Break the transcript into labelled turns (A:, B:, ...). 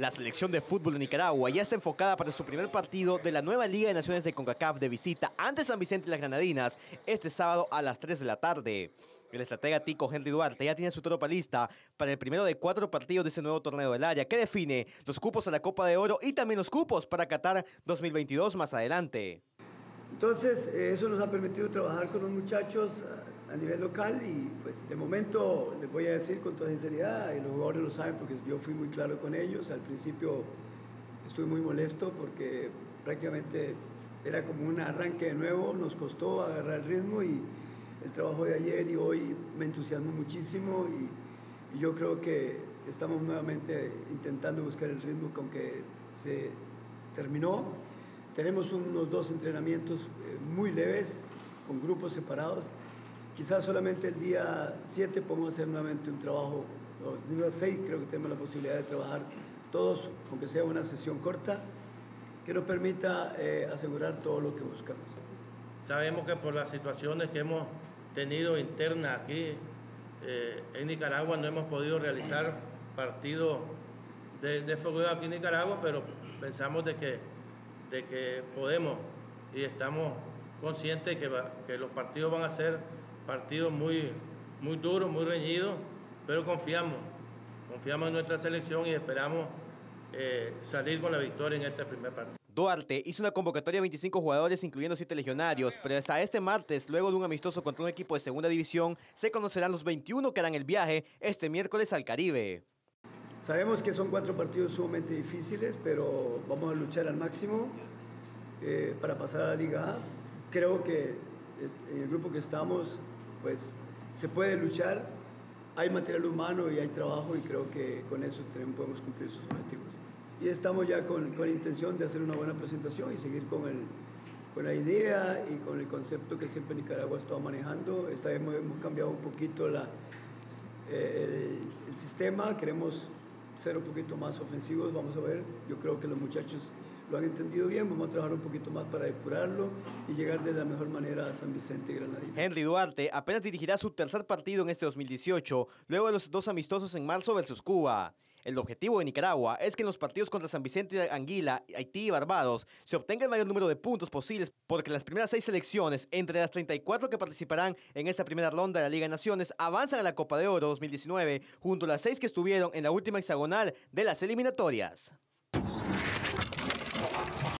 A: La selección de fútbol de Nicaragua ya está enfocada para su primer partido de la nueva Liga de Naciones de CONCACAF de visita ante San Vicente y las Granadinas este sábado a las 3 de la tarde. El estratega tico Henry Duarte ya tiene su tropa lista para el primero de 4 partidos de ese nuevo torneo del área que define los cupos a la Copa de Oro y también los cupos para Qatar 2022 más adelante.
B: Entonces, eso nos ha permitido trabajar con los muchachos a nivel local y pues de momento les voy a decir con toda sinceridad, y los jugadores lo saben porque yo fui muy claro con ellos. Al principio estuve muy molesto porque prácticamente era como un arranque de nuevo, nos costó agarrar el ritmo y el trabajo de ayer y hoy me entusiasmó muchísimo y yo creo que estamos nuevamente intentando buscar el ritmo con que se terminó. Tenemos unos 2 entrenamientos muy leves, con grupos separados. Quizás solamente el día 7 podemos hacer nuevamente un trabajo, el día 6 creo que tenemos la posibilidad de trabajar todos, aunque sea una sesión corta, que nos permita asegurar todo lo que buscamos.
C: Sabemos que por las situaciones que hemos tenido internas aquí en Nicaragua no hemos podido realizar partidos de fogueo aquí en Nicaragua, pero pensamos de que podemos y estamos conscientes que los partidos van a ser partidos muy duros, muy reñidos, pero confiamos en nuestra selección y esperamos salir con la victoria en este primer partido.
A: Duarte hizo una convocatoria de 25 jugadores, incluyendo 7 legionarios, pero hasta este martes, luego de un amistoso contra un equipo de segunda división, se conocerán los 21 que harán el viaje este miércoles al Caribe.
B: Sabemos que son 4 partidos sumamente difíciles, pero vamos a luchar al máximo para pasar a la Liga A. Creo que en el grupo que estamos, pues se puede luchar, hay material humano y hay trabajo y creo que con eso también podemos cumplir sus objetivos. Y estamos ya con la intención de hacer una buena presentación y seguir con la idea y con el concepto que siempre Nicaragua ha estado manejando. Esta vez hemos cambiado un poquito el sistema, queremos ser un poquito más ofensivos, vamos a ver. Yo creo que los muchachos lo han entendido bien, vamos a trabajar un poquito más para depurarlo y llegar de la mejor manera a San Vicente y Granadina.
A: Henry Duarte apenas dirigirá su tercer partido en este 2018, luego de los 2 amistosos en marzo versus Cuba. El objetivo de Nicaragua es que en los partidos contra San Vicente, Anguila, Haití y Barbados se obtenga el mayor número de puntos posibles, porque las primeras 6 selecciones, entre las 34 que participarán en esta primera ronda de la Liga de Naciones, avanzan a la Copa de Oro 2019, junto a las 6 que estuvieron en la última hexagonal de las eliminatorias.